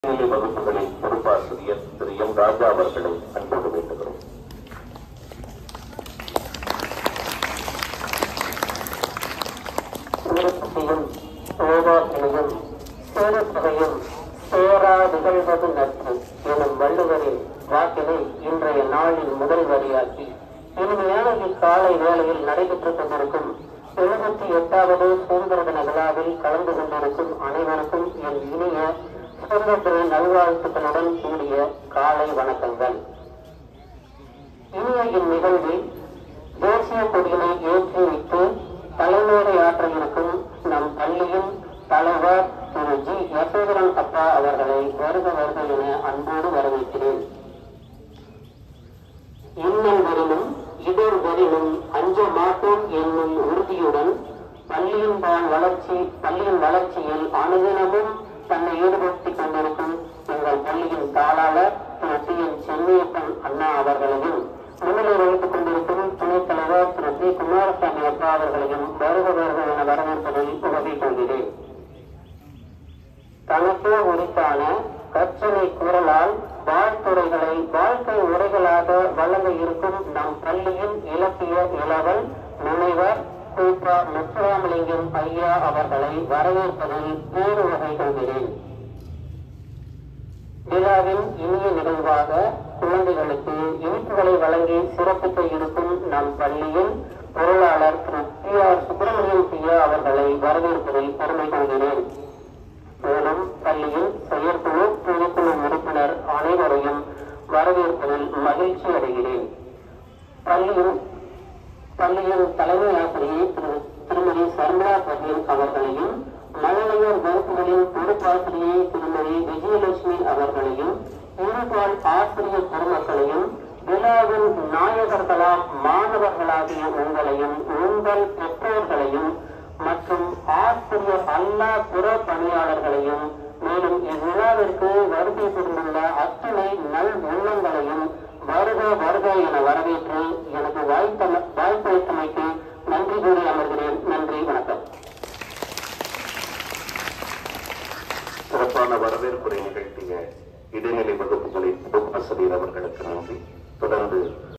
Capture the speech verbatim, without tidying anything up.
வகுப்புகளின் பொறுப்பாசிரியர் திரு M ராஜா அவர்களை அன்போடு வேண்டுகிறோம். சீரசையும் சோபாக்கினையும் சேரத்தகையும் சேரா நிகழ்வது நட்பு எனும் வள்ளுவரின் வாக்கினை இன்றைய நாளின் முதல் வரியாக்கி இனிமையான இக்காலை வேளையில் நடைபெற்றுக் கொண்டிருக்கும் எழுபத்தி எட்டாவது சுதந்திர தின விழாவில் கலந்து கொண்டிருக்கும் அனைவருக்கும் என் இனிய சுதந்திர நல்வாழ்த்துக்களுடன் கூடிய காலை வணக்கங்கள். இனிய இந்நிகழ்வில் தேசிய கொடியினை ஏற்றி வைத்து தலைமையை ஆற்ற இருக்கும் நம் பள்ளியின் தலைவர் திரு ஜி யசோதரன் அப்பா அவர்களை வருக வருக என அன்போடு வரவேற்கிறேன். இன்னும் வரினும் இதர் வரினும் அஞ்ச மாட்டோம் என்னும் உறுதியுடன் பள்ளியின் வளர்ச்சி பள்ளியின் வளர்ச்சியில் அனுதினமும் தன்னை ஈடுபடுத்திக் கொண்டிருக்கும் எங்கள் பள்ளியின் தாளாளர் திரு டி என் சென்னியப்பன் அண்ணா அவர்களையும் முன்னிலை வகித்துக் கொண்டிருக்கும் துணைத் தலைவர் திரு பி குமாரசாமி அப்பா அவர்களையும் வருக வருக என வரவேற்பதில் உதவி கொள்கிறேன். தனக்கே உரித்தான கற்றனை குரலால் வாழ்த்துறைகளை வாழ்க்கை உரைகளாக வழங்க இருக்கும் நம் பள்ளியின் இலக்கிய இளவல் முனைவர் கூப்பா முத்துராமலிங்கம் ஐயா அவர்களை வரவேற்பதில் பேரு வகை கொள்கிறேன். விழாவின் இனிய நிகழ்வாக குழந்தைகளுக்கு இனிப்புகளை வழங்கி சிறப்பிக்க இருக்கும் நம் பள்ளியின் பொருளாளர் திரு பி ஆர் சுப்பிரமணியம் பியா அவர்களை வரவேற்பதில் பெருமை கொள்கிறேன். மேலும் பள்ளியின் செயற்குழு துணைக்குழு உறுப்பினர் அனைவரையும் வரவேற்பதில் மகிழ்ச்சி அடைகிறேன். பள்ளியின் பள்ளியின் தலைமை ஆசிரியை திரு திருமதி சர்மிளா பகீல் அவர்களையும் மழலையர் வகுப்புகளின் பொறுப்பாசிரியை திருமதி விஜயலட்சுமி அவர்களையும் இருபால் ஆசிரியர் பெருமக்களையும் விழாவின் நாயகர்களாம் மாணவர்களாகிய உங்களையும் உங்கள் பெற்றோர்களையும் மற்றும் ஆசிரியர் அல்லா புற பணியாளர்களையும் மேலும் இவ்விழாவிற்கு வருகை புரிந்துள்ள அத்தனை நல் உள்ளங்களையும் வருக வருக என வரவேற்று எனக்கு வாய்ப்பளித்தமைக்கு நன்றி கூறி அமர்கிறேன். நன்றி, வணக்கம். சிறப்பான வரவேற்புரை நிகழ்த்திய இடைநிலை வகுப்புகளின் பொறுப்பாசிரியர் அவர்களுக்கு நன்றி. தொடர்ந்து